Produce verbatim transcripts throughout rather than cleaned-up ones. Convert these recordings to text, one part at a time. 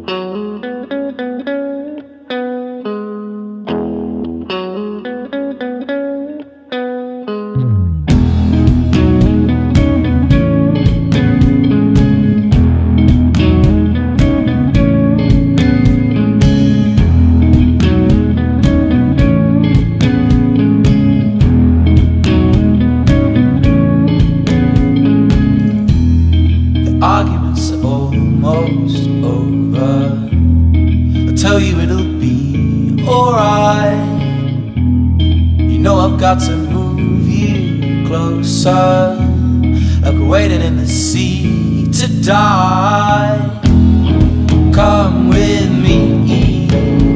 Arguments are almost over. I tell you it'll be alright. You know I've got to move you closer, like we're waiting in the sea to die. Come with me,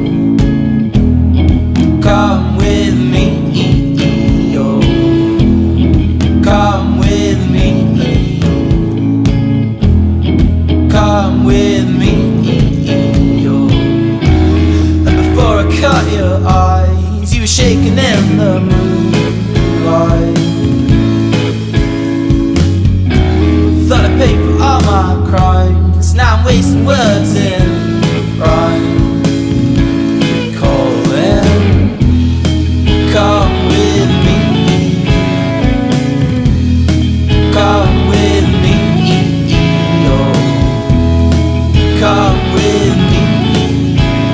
come with me, oh. Come with me, come with me, oh. And before I cut your eyes, you were shaking in the moonlight. Thought I paid for all my crimes, now I'm wasting words in rhyme. Calling, come with me, come with me, oh. Come with me,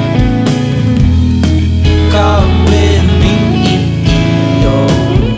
come with me, oh.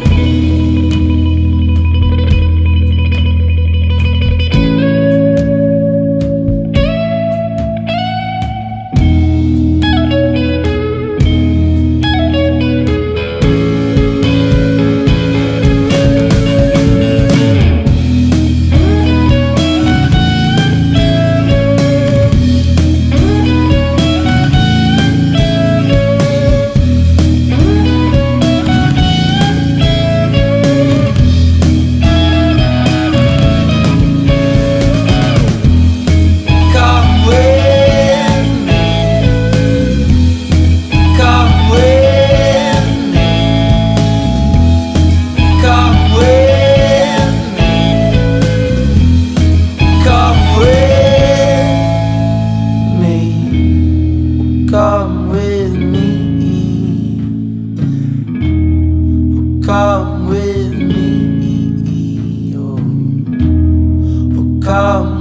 Come with me, come with me, oh, oh, come